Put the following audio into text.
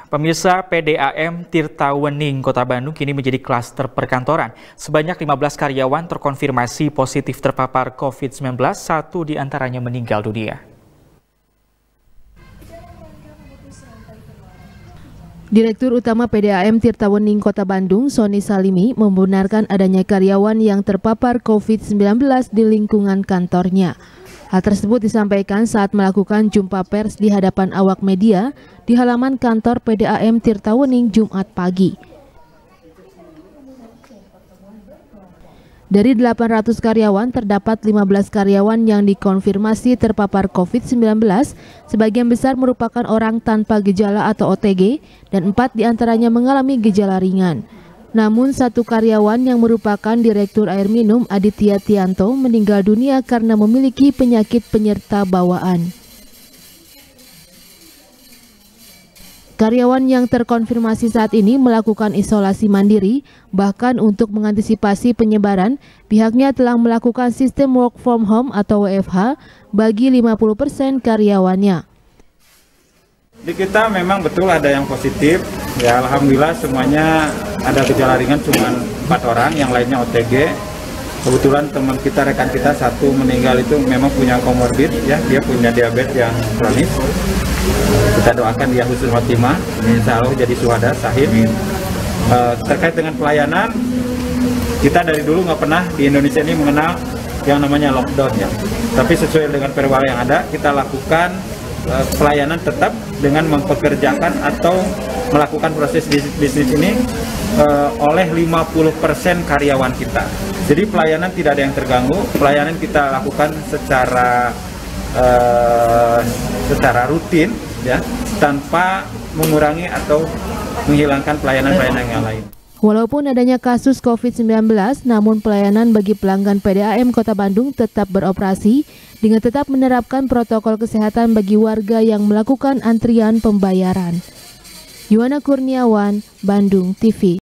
Pemirsa, PDAM Tirta Wening, Kota Bandung kini menjadi klaster perkantoran. Sebanyak 15 karyawan terkonfirmasi positif terpapar COVID-19, satu diantaranya meninggal dunia. Direktur Utama PDAM Tirta Wening Kota Bandung, Sony Salimi, membenarkan adanya karyawan yang terpapar COVID-19 di lingkungan kantornya. Hal tersebut disampaikan saat melakukan jumpa pers di hadapan awak media di halaman kantor PDAM Tirta Wening Jumat pagi. Dari 800 karyawan, terdapat 15 karyawan yang dikonfirmasi terpapar COVID-19, sebagian besar merupakan orang tanpa gejala atau OTG, dan 4 diantaranya mengalami gejala ringan. Namun satu karyawan yang merupakan Direktur Air Minum Aditya Tianto meninggal dunia karena memiliki penyakit penyerta bawaan. Karyawan yang terkonfirmasi saat ini melakukan isolasi mandiri, bahkan untuk mengantisipasi penyebaran, pihaknya telah melakukan sistem work from home atau WFH bagi 50% karyawannya. Di kita memang betul ada yang positif, ya alhamdulillah semuanya ada gejala ringan cuma 4 orang, yang lainnya OTG. Kebetulan teman kita, rekan kita satu meninggal itu memang punya komorbid, ya dia punya diabetes yang kronis. Kita doakan dia husnul khotimah, insya Allah jadi syuhada syahid. Terkait dengan pelayanan, kita dari dulu nggak pernah di Indonesia ini mengenal yang namanya lockdown ya. Tapi sesuai dengan perwal yang ada, kita lakukan pelayanan tetap dengan mempekerjakan atau melakukan proses bisnis ini oleh 50% karyawan kita. Jadi pelayanan tidak ada yang terganggu, pelayanan kita lakukan secara rutin ya, tanpa mengurangi atau menghilangkan pelayanan-pelayanan yang lain. Walaupun adanya kasus COVID-19, namun pelayanan bagi pelanggan PDAM Kota Bandung tetap beroperasi dengan tetap menerapkan protokol kesehatan bagi warga yang melakukan antrian pembayaran. Yuwana Kurniawan, Bandung TV.